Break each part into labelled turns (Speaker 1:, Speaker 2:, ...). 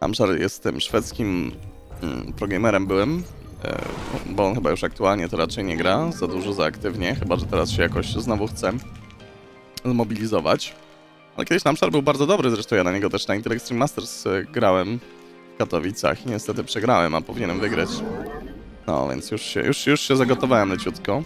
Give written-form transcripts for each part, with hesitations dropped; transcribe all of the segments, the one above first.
Speaker 1: Amshar jest tym szwedzkim progamerem byłem, bo on chyba już aktualnie to raczej nie gra za dużo, za aktywnie, chyba że teraz się jakoś znowu chce zmobilizować. Ale kiedyś Amshar był bardzo dobry, zresztą ja na niego też na Intel Extreme Masters grałem w Katowicach i niestety przegrałem, a powinienem wygrać. No, więc już się zagotowałem leciutko.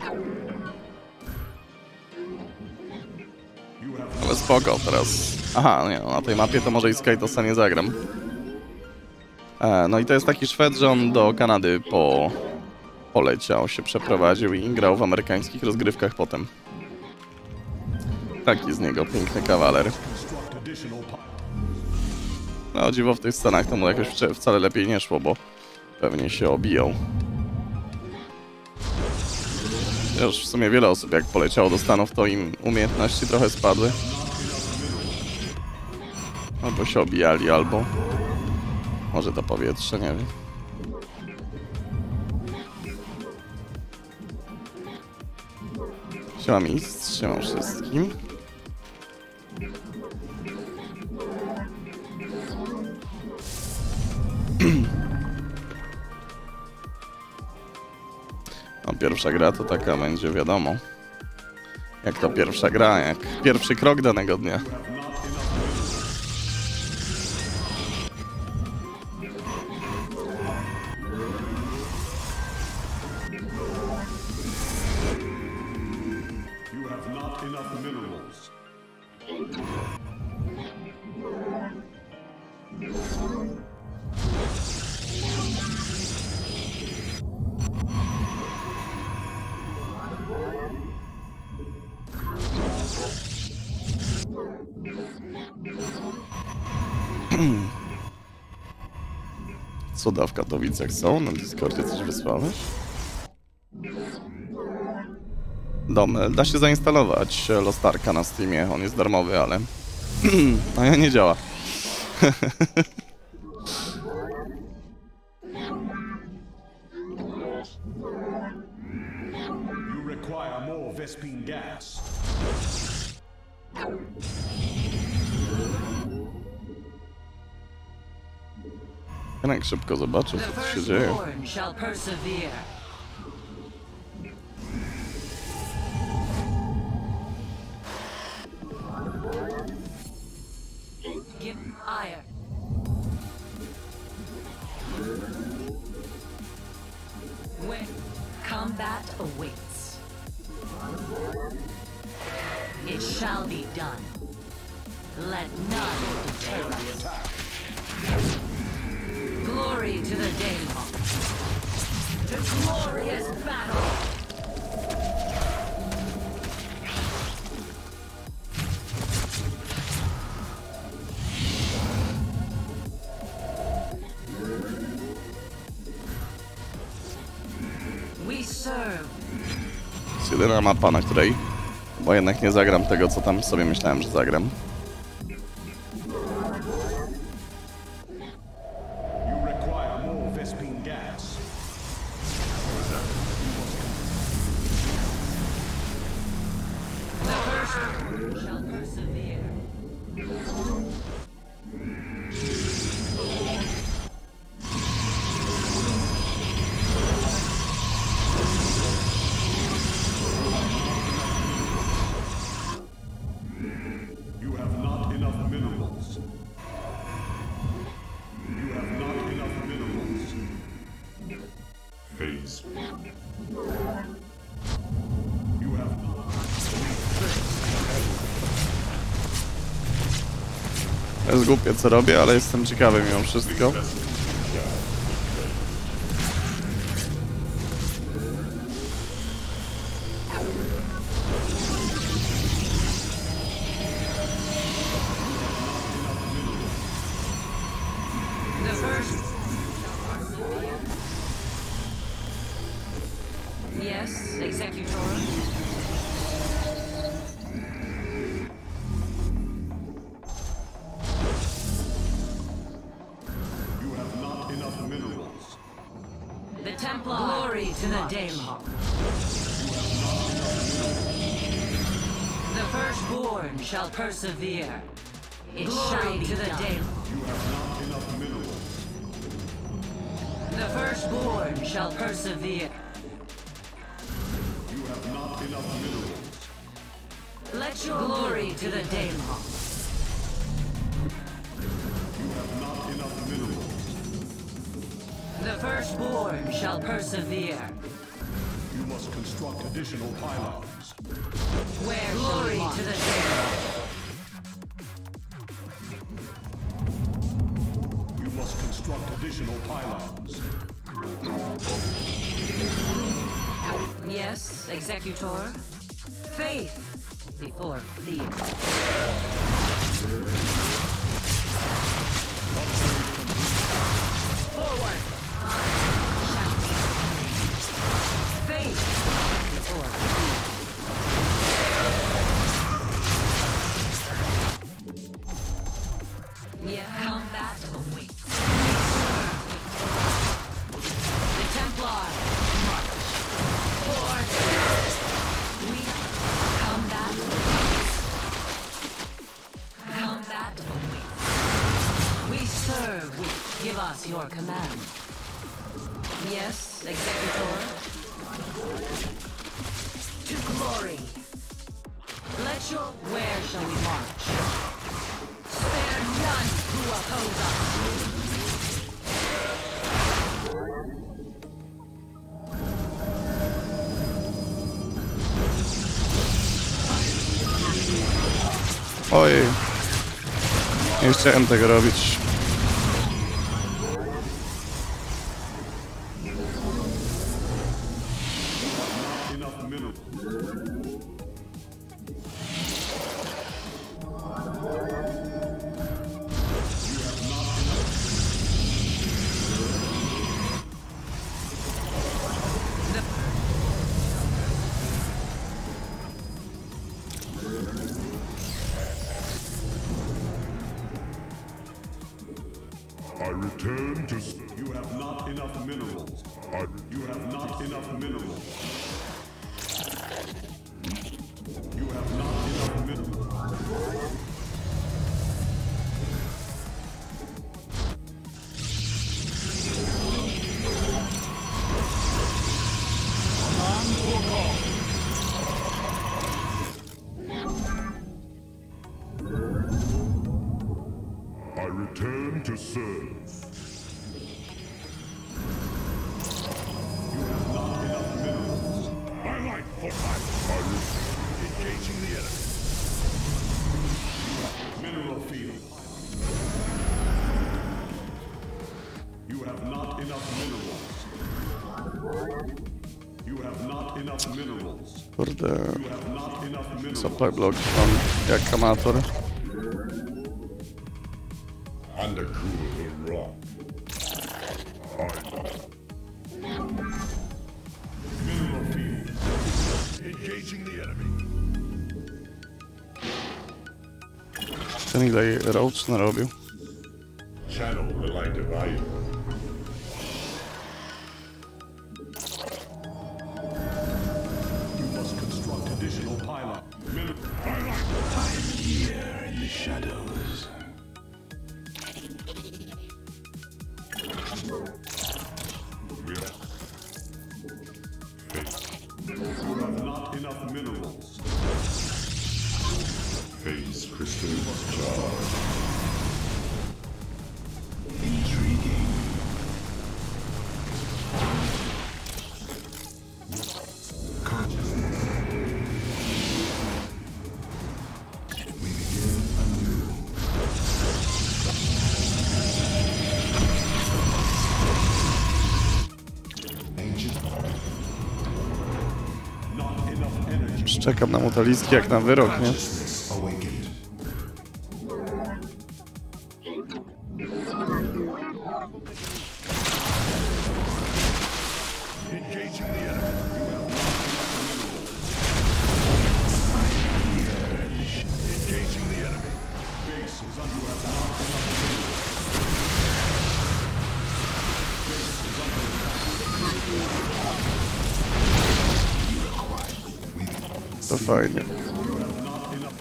Speaker 1: Ale spoko, teraz... Aha, nie, no, na tej mapie to może i Skytosa nie zagram. No i to jest taki Szwed, że on do Kanady poleciał, się przeprowadził i grał w amerykańskich rozgrywkach potem. Taki z niego piękny kawaler. No, o dziwo w tych scenach to mu jakoś wcale lepiej nie szło, bo pewnie się obijał. Już w sumie wiele osób jak poleciało do Stanów, to im umiejętności trochę spadły. Albo się obijali, albo... Może to powietrze, nie wiem. Siema mistrz, siema wszystkim. No, pierwsza gra to taka będzie, wiadomo. Jak to pierwsza gra, jak pierwszy krok danego dnia. Cuda w Katowicach są? Na Discordzie coś wysłałeś? Da się zainstalować Lost Arka na Steamie, on jest darmowy, ale... No ja nie działa. Jak szybko zobaczę, co tu się dzieje.
Speaker 2: Combat awaits. It shall be done. Let none deter us. Glory to the Daemon. To glorious battle. We serve.
Speaker 1: Jest jedyna mapa, na której bo jednak nie zagram tego, co tam sobie myślałem, że zagram. To jest głupie, co robię, ale jestem ciekawy mimo wszystko.
Speaker 2: Yes, Executor. The Templar. Glory to the Daemon. The firstborn shall persevere. It shall be to the Daemon. firstborn shall persevere.
Speaker 3: You have not enough minerals.
Speaker 2: Let your glory to the Daemon.
Speaker 3: You have not enough minerals.
Speaker 2: The firstborn shall persevere.
Speaker 3: You must construct additional pylons.
Speaker 2: Where glory to the Daemon.
Speaker 3: You must construct additional pylons.
Speaker 2: Yes, Executor. Faith before fear. Forward! Faith before fear. Yeah, combat awaits. The Templar march. Forward! We combat awaits. Combat awaits. We serve with. Give us your command. Yes, Executor. To glory. Let your. Where shall we march? Spare none who oppose us.
Speaker 1: Oj. Nie chciałem tego robić.
Speaker 3: Enough minerals. I return to... You have not enough minerals. You have not enough minerals. You have not enough minerals. I return to serve. You have not enough minerals. I like for fight. Engaging the enemy. Mineral field. You have not enough minerals. You have not enough minerals.
Speaker 1: Kurde.
Speaker 3: You have not enough minerals.
Speaker 1: Supply block mam jak amator.
Speaker 3: Undercool the rock. Mineral field. Engaging the enemy.
Speaker 1: Ten ile Roach narobił.
Speaker 3: Channel will I divide. You must construct additional pylon. I am here in the shadows. You have not enough minerals. Phase crystal charge. Intriguing. Consciousness. We begin anew. Ancient. Not enough energy.
Speaker 1: Czekam na mutaliski jak na wyrok, nie?
Speaker 3: Consciousness awakened. Engaging the enemy. Engaging the enemy. Base is under. You have not enough minerals. Base is under attack.
Speaker 1: To fajnie.
Speaker 3: You have not enough.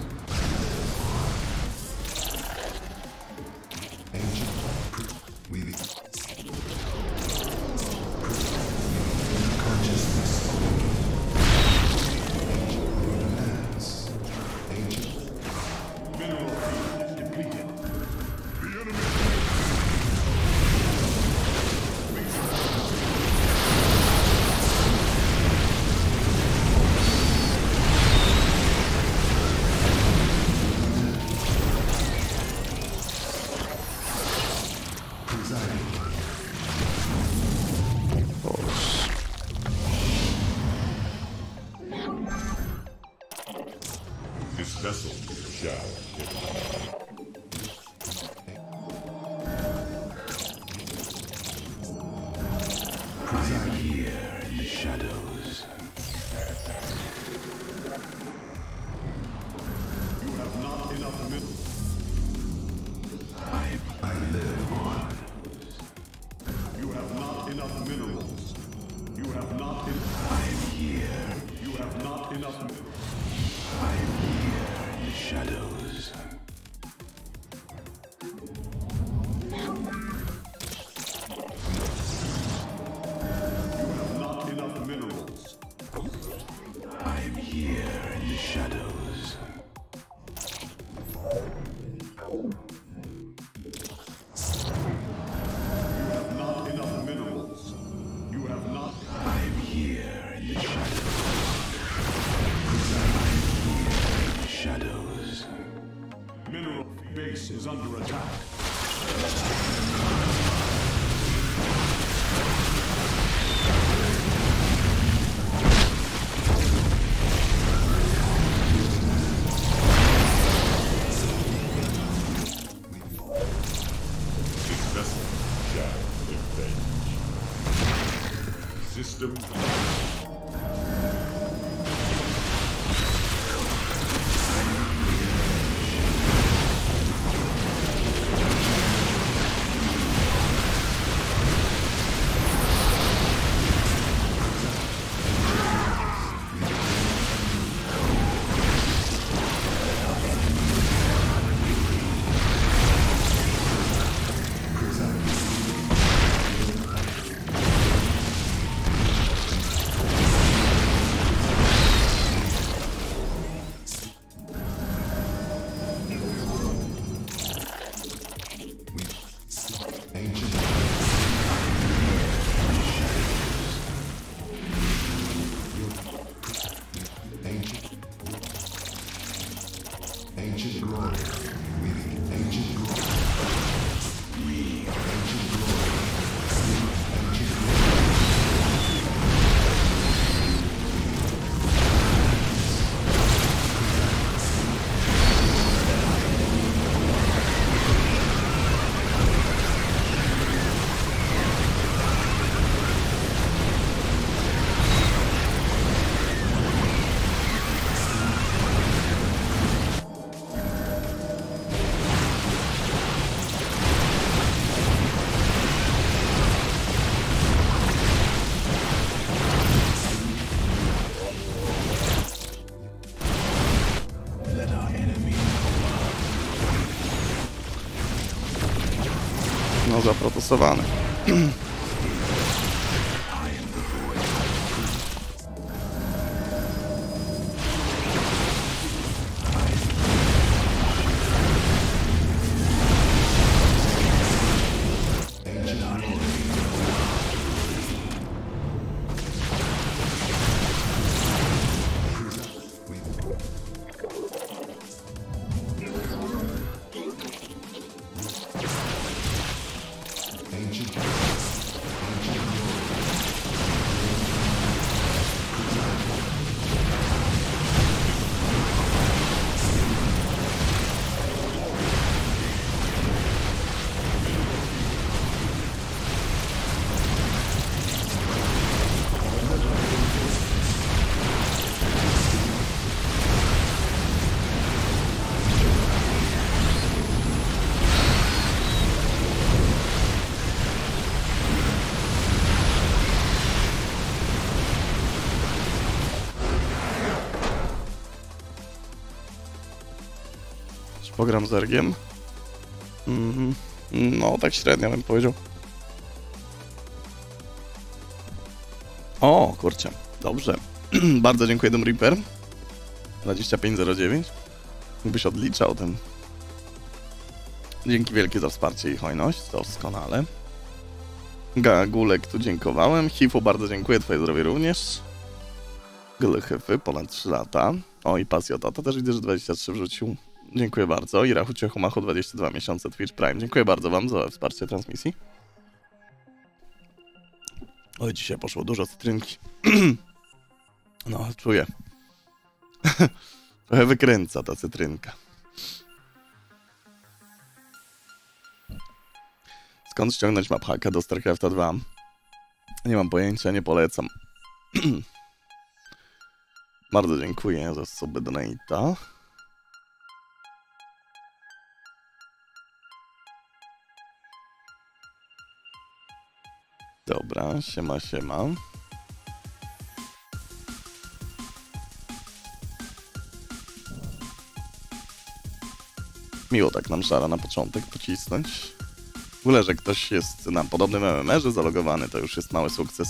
Speaker 3: Ancient. We Not enough minerals. You have not.
Speaker 4: I'm here in the shadows.
Speaker 3: Mineral base is under attack. System.
Speaker 4: Ancient glory. Ancient glory.
Speaker 1: No, zaprotestowany. Pogram z Ergiem. No, tak średnio bym powiedział. O, kurczę. Dobrze. Bardzo dziękuję, Doom Reaper. 2509. Mógłbyś odliczał ten. Dzięki wielkie za wsparcie i hojność. Doskonale. Gagulek tu dziękowałem. Hifu bardzo dziękuję. Twoje zdrowie również. Glychyfy ponad 3 lata. O, i Pasjota to też widzę, że 23 wrzucił. Dziękuję bardzo. I Rachu Ciechumachu 22 miesiące Twitch Prime. Dziękuję bardzo wam za wsparcie transmisji. Oj, dzisiaj poszło dużo cytrynki. No, czuję. Trochę wykręca ta cytrynka. Skąd ściągnąć maphacka do StarCrafta 2? Nie mam pojęcia, nie polecam. Bardzo dziękuję za sobie donate'a. Dobra, siema, siema. Miło tak nam żara na początek pocisnąć. W ogóle, że ktoś jest na podobnym MMR-ze zalogowany, to już jest mały sukces.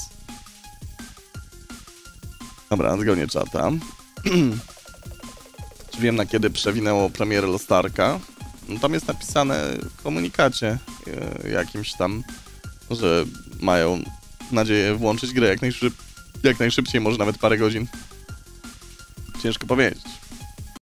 Speaker 1: Dobra, zgonię czata. Czy wiem, na kiedy przewinęło premierę Lost Arka? No, tam jest napisane w komunikacie jakimś tam, że mają nadzieję włączyć grę jak najszybciej, może nawet parę godzin. Ciężko powiedzieć.